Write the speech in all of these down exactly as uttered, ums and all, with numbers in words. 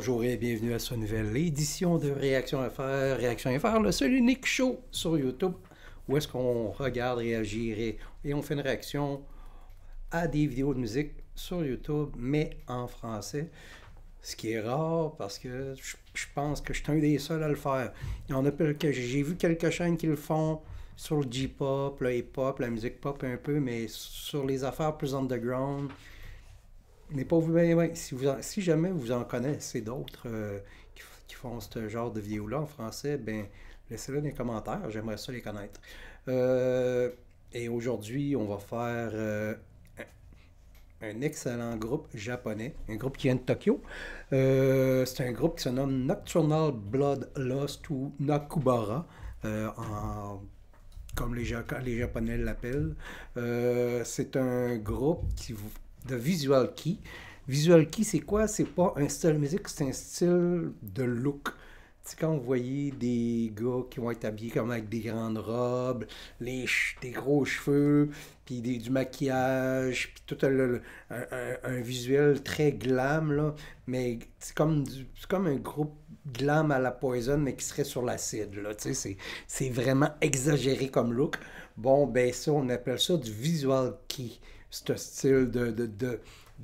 Bonjour et bienvenue à cette nouvelle édition de Réaction F R. Réaction F R, le seul unique show sur YouTube où est-ce qu'on regarde, réagit et, et on fait une réaction à des vidéos de musique sur YouTube, mais en français. Ce qui est rare parce que je, je pense que je suis un des seuls à le faire. Il y en a que j'ai vu quelques chaînes qui le font sur le J-pop, le hip-hop, la musique pop un peu, mais sur les affaires plus underground. Mais pas vous, ben, ouais, si, vous en, si jamais vous en connaissez d'autres euh, qui, qui font ce genre de vidéos-là en français, ben laissez-le dans les commentaires, j'aimerais ça les connaître. Euh, et aujourd'hui, on va faire euh, un, un excellent groupe japonais, un groupe qui vient de Tokyo. Euh, c'est un groupe qui se nomme Nocturnal Bloodlust ou Nakubara, euh, en, comme les, les Japonais l'appellent. Euh, c'est un groupe qui de Visual Kei. Visual Kei, c'est quoi? C'est pas un style de musique, c'est un style de look. Tu sais, quand vous voyez des gars qui vont être habillés comme avec des grandes robes, les des gros cheveux, puis des, du maquillage, puis tout le, un, un, un visuel très glam, là, mais c'est comme, du, c'est comme un groupe glam à la Poison, mais qui serait sur l'acide, là, tu sais, c'est, c'est vraiment exagéré comme look. Bon, ben ça, on appelle ça du Visual Kei. Ce style de, de, de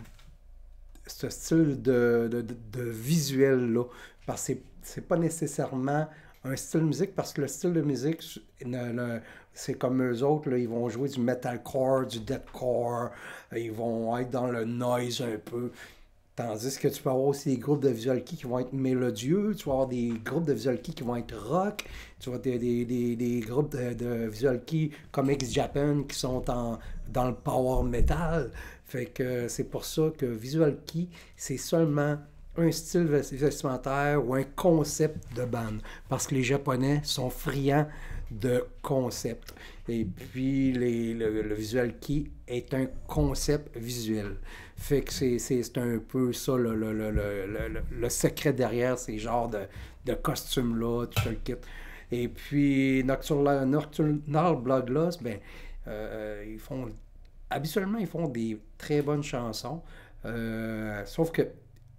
ce style de, de, de, de visuel là, parce que c'est, c'est pas nécessairement un style de musique, parce que le style de musique ne, ne, c'est comme eux autres là, ils vont jouer du metalcore, du deathcore, ils vont être dans le noise un peu. Tandis que tu peux avoir aussi des groupes de Visual Kei qui vont être mélodieux, tu vas avoir des groupes de Visual Kei qui vont être rock, tu vas avoir des, des, des, des groupes de, de Visual Kei comme X-Japan qui sont en, dans le power metal. Fait que c'est pour ça que Visual Kei, c'est seulement un style vestimentaire ou un concept de band. Parce que les Japonais sont friands de concept. Et puis, les, le, le Visual Kei est un concept visuel. Fait que c'est, c'est, c'est un peu ça, le, le, le, le, le, le secret derrière ces genres de, de costumes-là, tout le kit. Et puis, Nocturnal, Nocturnal Bloodlust, ben, euh, ils font... Habituellement, ils font des très bonnes chansons. Euh, sauf que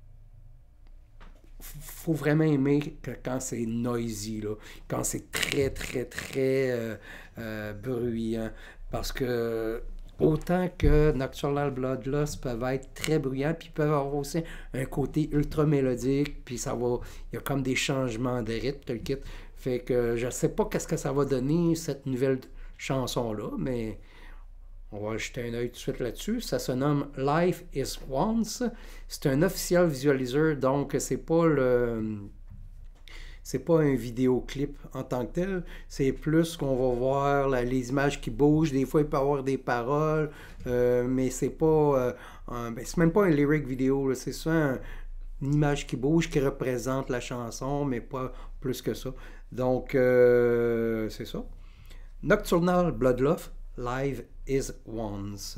faut vraiment aimer que quand c'est noisy, là, quand c'est très, très, très euh, euh, bruyant. Parce que autant que Nocturnal Bloodlust peuvent être très bruyants, puis peuvent avoir aussi un côté ultra mélodique, puis ça va, il y a comme des changements de rythme, tout le kit. Fait que je sais pas qu'est-ce que ça va donner, cette nouvelle chanson-là, mais on va jeter un œil tout de suite là-dessus. Ça se nomme Life is Once. C'est un official visualizer, donc c'est pas le... c'est pas un vidéoclip en tant que tel. C'est plus qu'on va voir là, les images qui bougent. Des fois, il peut y avoir des paroles, euh, mais c'est pas... Euh, un... ben, c'est même pas un lyric vidéo. Là. C'est ça, un... une image qui bouge, qui représente la chanson, mais pas plus que ça. Donc, euh, c'est ça. Nocturnal Bloodlust, Live is Once.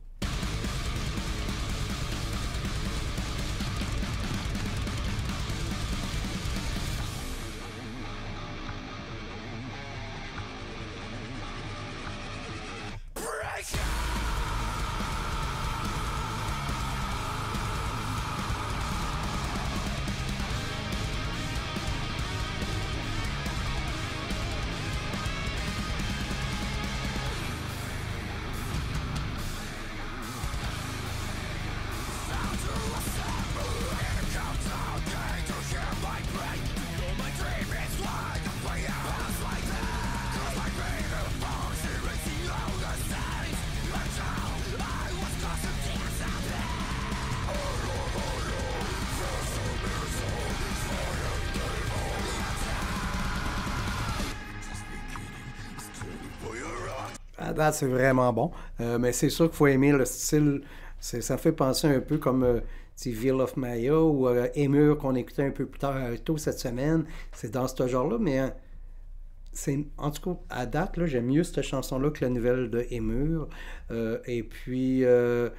À date, c'est vraiment bon. Euh, mais c'est sûr qu'il faut aimer le style. C'est, ça fait penser un peu comme euh, Veil of Maya ou euh, Emure qu'on écoutait un peu plus tard, euh, tôt cette semaine. C'est dans ce genre-là, mais euh, c'est, en tout cas, à date, là, j'aime mieux cette chanson-là que la nouvelle de Emure. Euh, et puis, euh,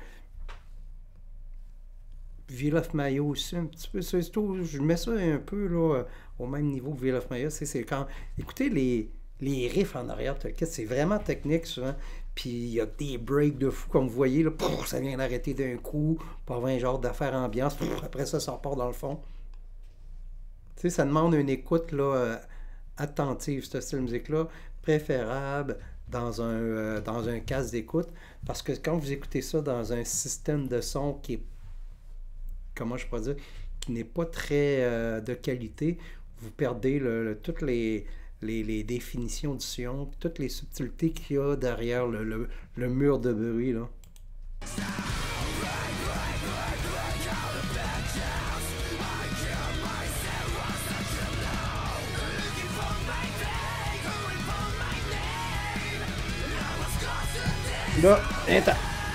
Veil of Maya aussi, un petit peu. C'est tout, je mets ça un peu là, au même niveau que Veil of Maya. C'est, c'est quand. Écoutez les. Les riffs en arrière, c'est vraiment technique souvent. Puis il y a des breaks de fou, comme vous voyez, là, pff, ça vient d'arrêter d'un coup pour avoir un genre d'affaire ambiance. Pff, après ça, ça repart dans le fond. Tu sais, ça demande une écoute là, euh, attentive, ce style de musique-là, préférable dans un, euh, dans un casque d'écoute, parce que quand vous écoutez ça dans un système de son qui est, comment je pourrais dire, qui n'est pas très euh, de qualité, vous perdez le, le- toutes les, les, les définitions du son, toutes les subtilités qu'il y a derrière le, le, le mur de bruit, là. Là, attends.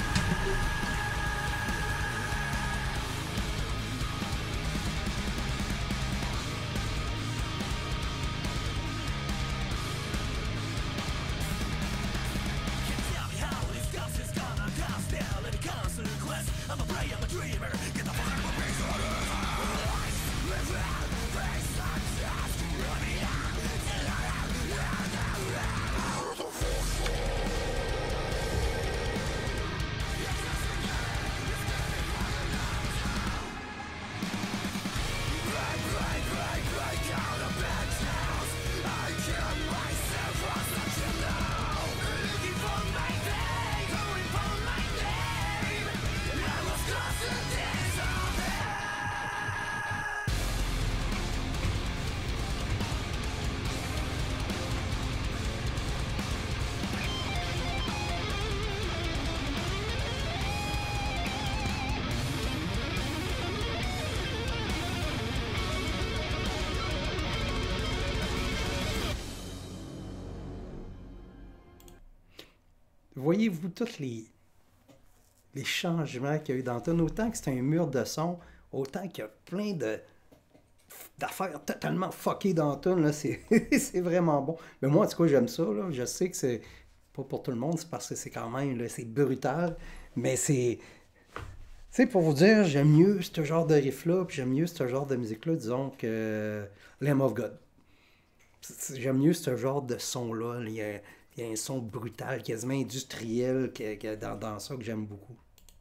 Voyez-vous tous les, les changements qu'il y a eu dans Tune, autant que c'est un mur de son, autant qu'il y a plein de d'affaires totalement fuckées dans Tune, là, c'est c'est vraiment bon. Mais moi, en tout cas, j'aime ça, là. Je sais que c'est pas pour tout le monde, c'est parce que c'est quand même, là, c'est brutal, mais c'est, tu sais, pour vous dire, j'aime mieux ce genre de riff-là, puis j'aime mieux ce genre de musique-là, disons, que Lamb of God. J'aime mieux ce genre de son-là. Il y a, il y a un son brutal, quasiment industriel que, que dans, dans ça que j'aime beaucoup.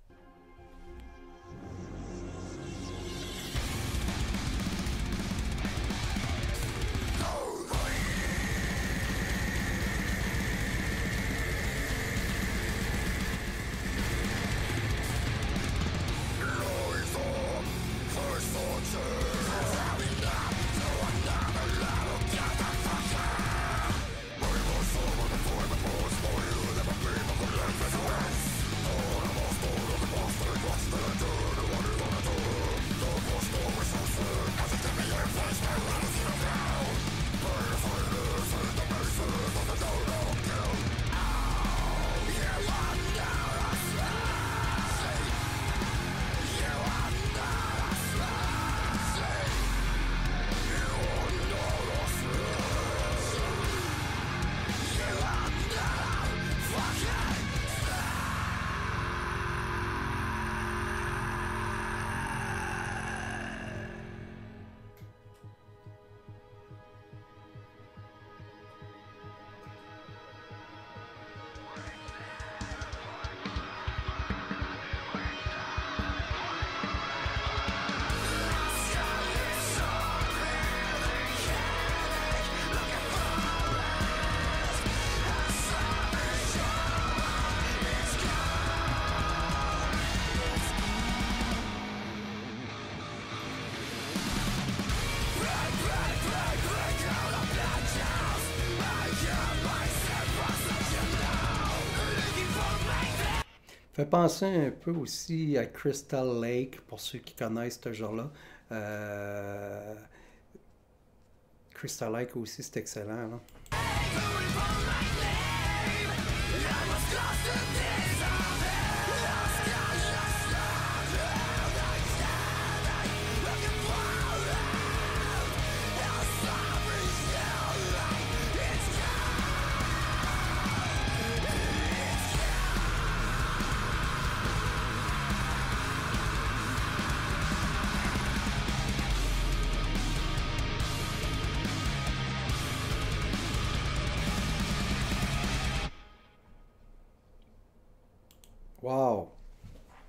Fait penser un peu aussi à Crystal Lake, pour ceux qui connaissent ce genre-là. Euh, Crystal Lake aussi, c'est excellent, là. Wow!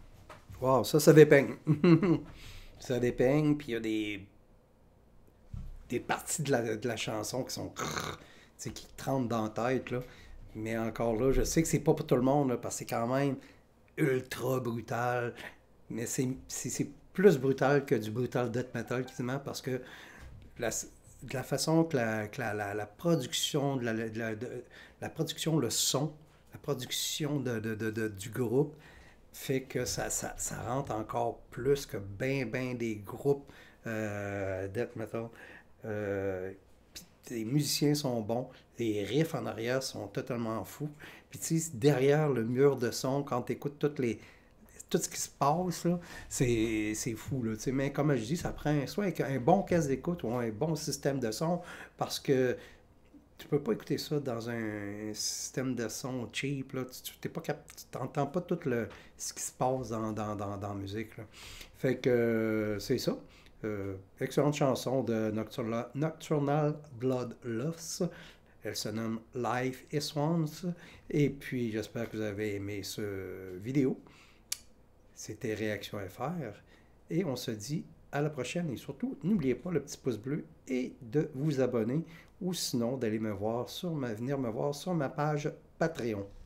Wow, ça, ça dépeigne. Ça dépeigne, puis il y a des des parties de la, de la chanson qui sont crrr, tu sais, qui te rentrent dans la tête, là. Mais encore là, je sais que c'est pas pour tout le monde, là, parce que c'est quand même ultra brutal. Mais c'est c'est- c'est plus brutal que du brutal death metal, quasiment, parce que la, de la façon que la, que la, la- la production, de la, de la- de- la production, le son, la production de, de- de- de- du groupe fait que ça, ça, ça rentre encore plus que ben, ben des groupes euh, death metal. Euh, Puis les musiciens sont bons, les riffs en arrière sont totalement fous. Puis tu sais, derrière le mur de son, quand tu écoutes toutes les, tout ce qui se passe, là, c'est, c'est fou. Là, tu sais. Mais comme je dis, ça prend soit un bon casque d'écoute ou un bon système de son parce que tu peux pas écouter ça dans un système de son cheap. Là. Tu tu- t'es pas cap- tu t'entends pas tout le, ce qui se passe dans, dans, dans, dans la musique. Là. Fait que euh, c'est ça. Euh, excellente chanson de Nocturnal, Nocturnal Bloodlust. Elle se nomme Life is Once. Et puis j'espère que vous avez aimé ce vidéo. C'était Réaction F R. Et on se dit à la prochaine. Et surtout, n'oubliez pas le petit pouce bleu et de vous abonner ou sinon d'aller me voir sur ma, venir me voir sur ma page Patreon.